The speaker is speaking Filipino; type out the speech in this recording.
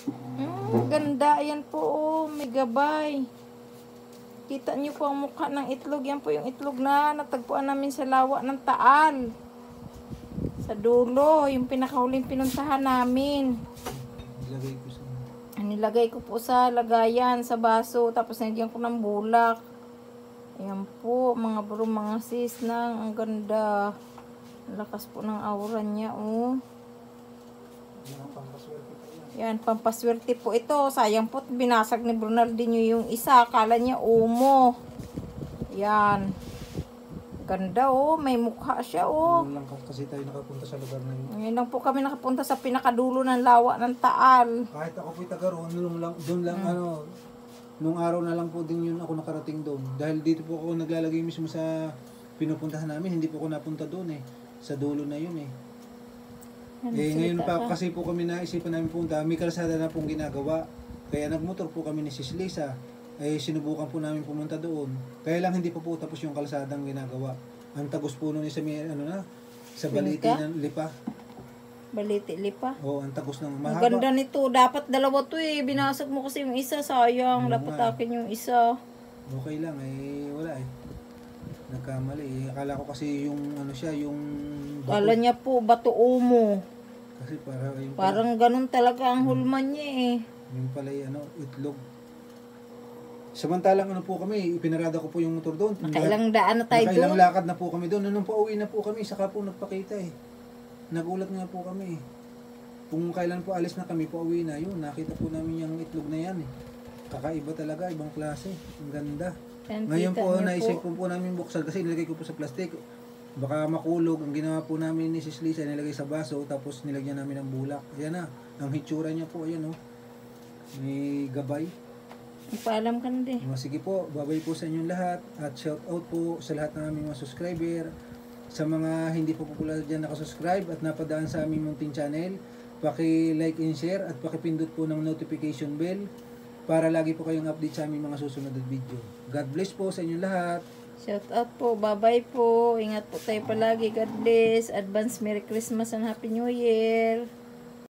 Ganda. Ayan po, oh, may gabay. Kita niyo po ang mukha ng itlog. Yan po yung itlog na natagpuan namin sa lawa ng Taal. Sa dulo, yung pinakahuling pinuntahan namin. Ilagay ko sa... Nilagay ko po sa lagayan, sa baso. Tapos nilagyan ko ng bulak. Ayan po, mga bro, mga sis nang. Ang ganda. Ang lakas po ng aura niya, oh. Yan, pampaswerte po ito. Sayang po, binasag ni Bernardinho yung isa. Akala niya umo. Yan. Ganda, oh. May mukha siya, oh. Ngayon lang kasi tayo nakapunta sa lugar na yun. Ngayon lang po kami nakapunta sa pinakadulo ng lawa ng Taal. Kahit ako po'y taga roon, doon lang nung araw na lang po din yun ako nakarating doon. Dahil dito po ako naglalagay mismo sa pinupuntahan namin. Hindi po ako napunta doon eh. Sa dulo na yun eh. Ngayon pa kasi po kami naisipan namin punta, may kalsada na pong ginagawa. Kaya nagmotor po kami ni Sis Lisa. Sinubukan po namin pumunta doon. Kaya lang hindi pa po tapos yung kalsadang ginagawa. Ang tagos po nun sa sa Baliti ng Lipa. Baliti Lipa. Oo, ang tagos ng Ang mahaba. ganda nito. Dapat dalawa to eh. Binasag mo kasi yung isa. Sayang. Dapat akin yung isa. Okay lang wala eh. Nagkamali. Akala ko kasi yung yung Kala niya po bato umo. kasi Parang ganun talaga ang hulman niya eh. yung pala itlog. Samantalang po kami, ipinarada ko po yung motor doon. Nakailang daan na tayo doon. Nakailang lakad na po kami doon. Nung pauwi na po kami, saka po nagpakita eh. Nagulat nga po kami. Kung kailan po alis na kami, pauwi na yun. Nakita po namin yung itlog na yan eh. Kakaiba talaga, ibang klase. Ang ganda. Ngayon po, naisip po namin buksan kasi nilagay ko po sa plastic. Baka makulog. Ang ginawa po namin ni Sis Lisa, nilagay sa baso, tapos nilagyan namin ng bulak. Ayan na. Ang hitsura niya po, ayan oh. May gabay. Ipaalam ka na din. Sige po, babay po sa inyong lahat. At shout out po sa lahat ng aming mga subscriber. Sa mga hindi po popular dyan nakasubscribe at napadaan sa aming munting channel, paki-like and share at paki-pindot po ng notification bell para lagi po kayong update sa aming mga susunod na video. God bless po sa inyong lahat. Shout out po. Bye-bye po. Ingat po tayo palagi. God bless. Advance Merry Christmas and Happy New Year.